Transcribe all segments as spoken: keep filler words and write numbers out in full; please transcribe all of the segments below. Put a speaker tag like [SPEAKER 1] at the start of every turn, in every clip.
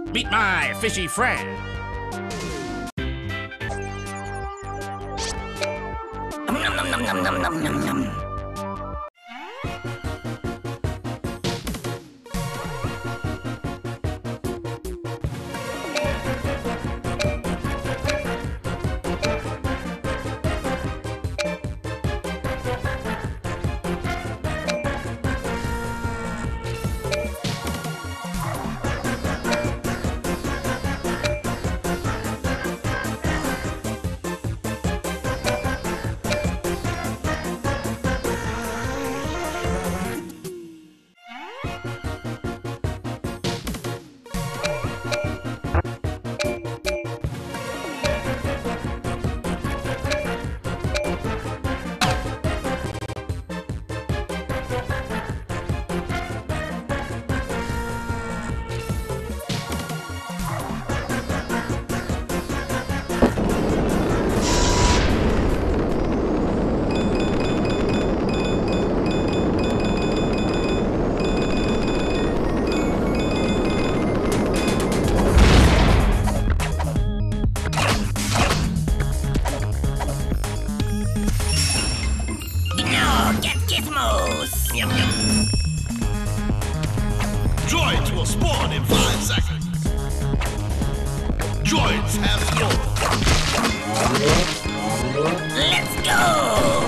[SPEAKER 1] Meet my fishy friend. Nom nom nom nom nom nom nom nom. Yum, yum.
[SPEAKER 2] Droids will spawn in five seconds. Droids have spawned.
[SPEAKER 1] Let's go!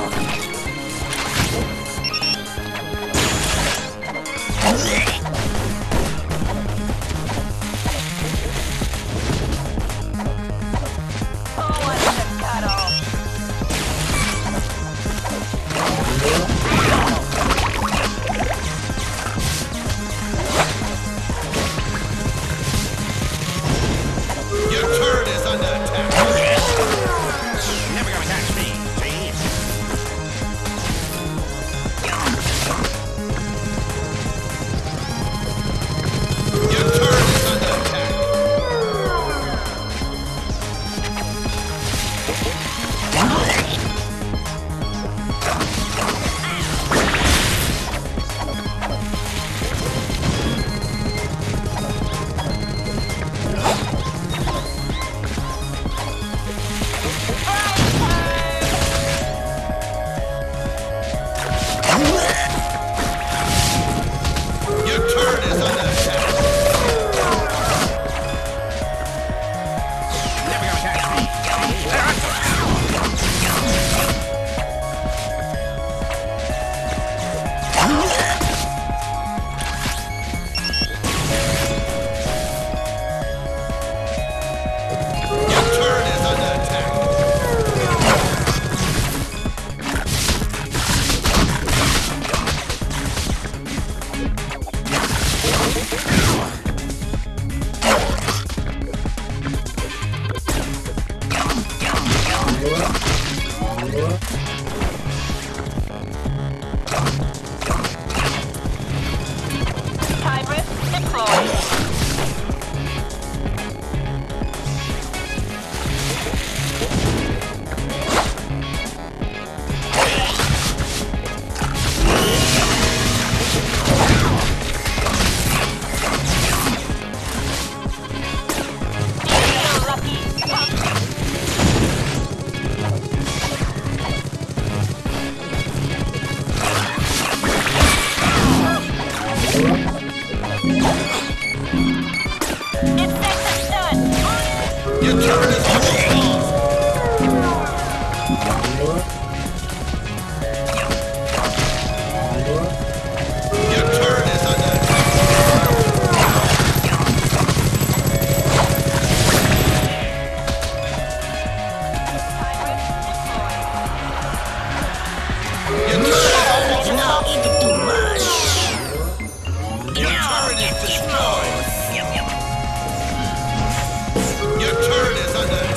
[SPEAKER 2] Your turret is under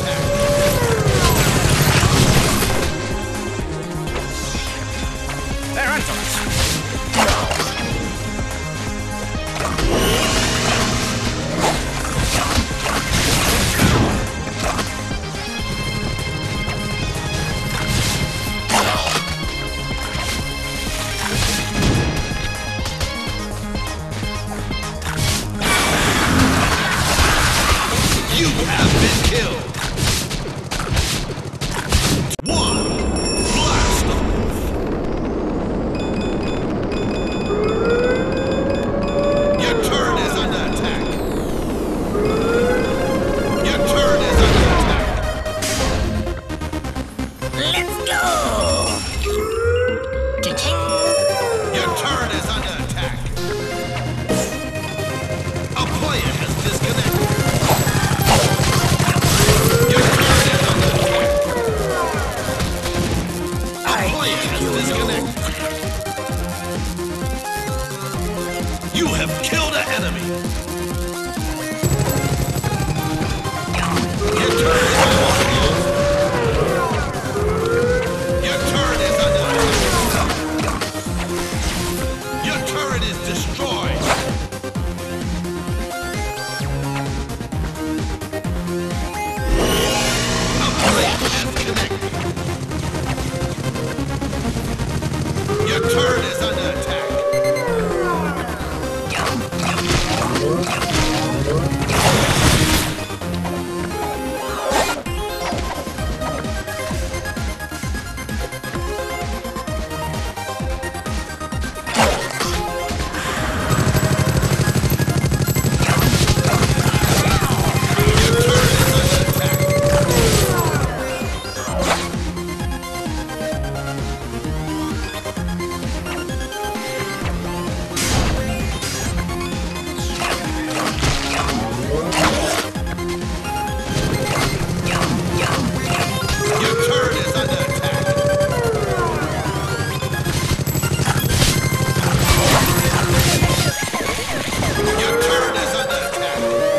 [SPEAKER 2] You have been killed. One. Blast off. Your turret is under attack. Your turret is under attack.
[SPEAKER 1] Let's go! Cha-ching!
[SPEAKER 2] Your turret is under attack. A player has disconnected. Your turret is under attack. A player has disconnected. You have killed an enemy. Your turret is under attack. Your turret is under attack. Your turret is destroyed. A player has connected. Your turret is under attack. Your turret is under attack. Your turret is under attack.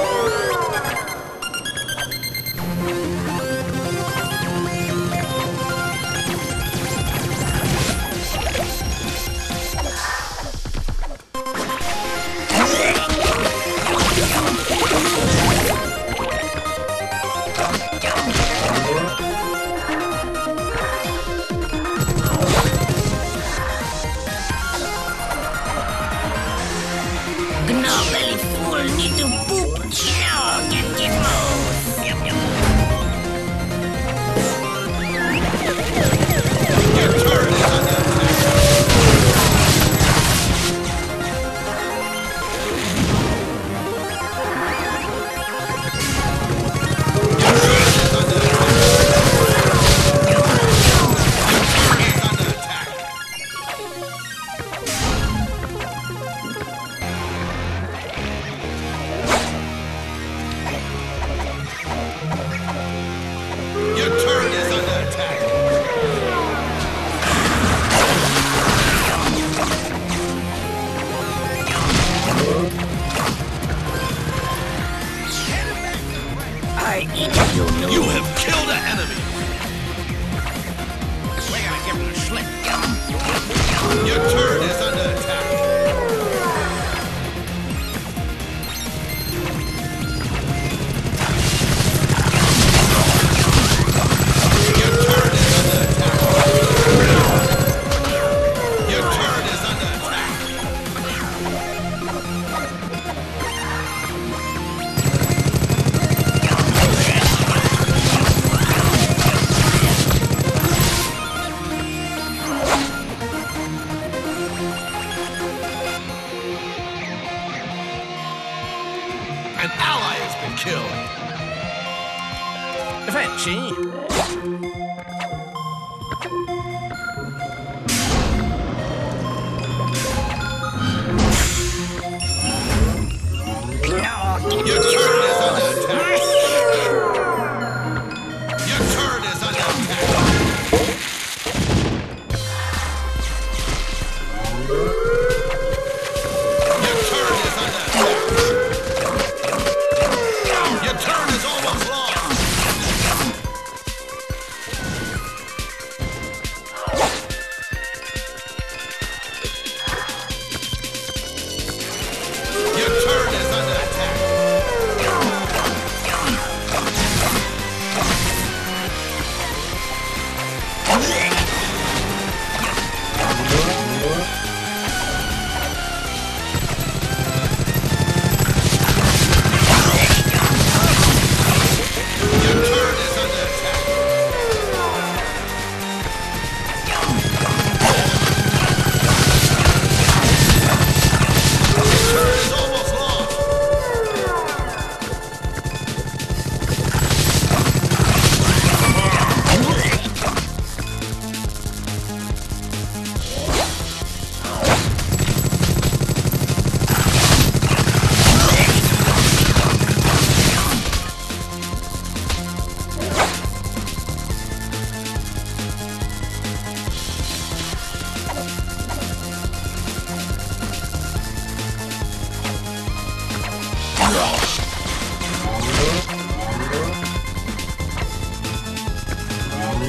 [SPEAKER 1] Gnaw belly fool need to poop. Now get get move. Yum yum.
[SPEAKER 2] Your turret is under attack. Your turret is under attack. Your turret is under attack. Your turret is under attack.
[SPEAKER 1] I eat you.
[SPEAKER 2] You have killed an enemy.
[SPEAKER 1] We gotta give him a slip.
[SPEAKER 2] Your turret is under attack. Your turret is under attack. Your turret is under attack. An ally has been killed.
[SPEAKER 1] Fetchy.
[SPEAKER 2] Your turret is under attack. Your turret is under attack. Your turret is under attack. Your turret is almost lost.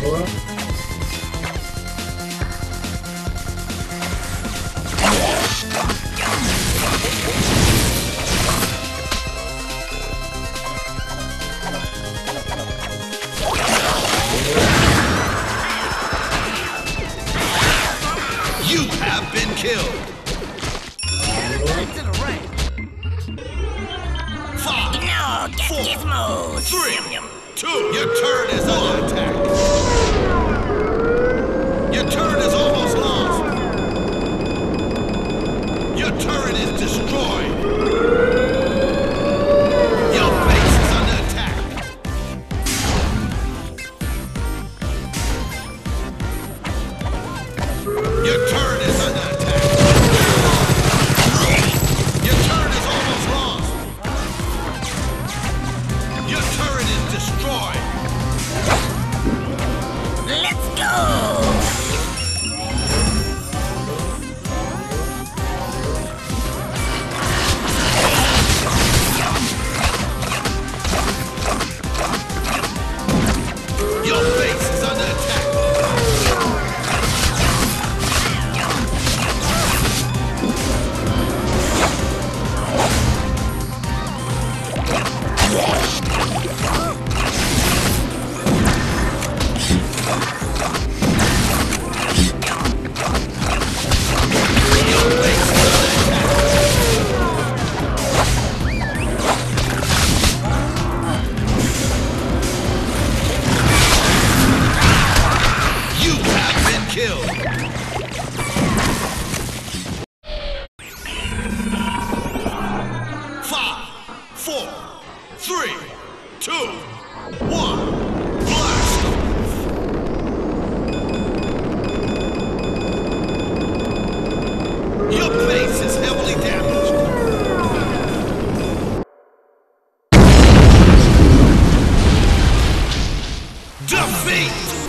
[SPEAKER 2] You have been killed. Five,
[SPEAKER 1] No, get
[SPEAKER 2] four,
[SPEAKER 1] gizmos.
[SPEAKER 2] three,
[SPEAKER 1] Yum, yum.
[SPEAKER 2] two. Your turret is under attack. Your turret is almost lost. Your turret is destroyed. Your base is under attack. Your turret is under attack. Your turret is almost lost. Your turret is destroyed.
[SPEAKER 1] Let's go.
[SPEAKER 2] Your base is under attack. You have been killed. Five, four, three, two, one. Blast off. Your base is heavily damaged. Defeat!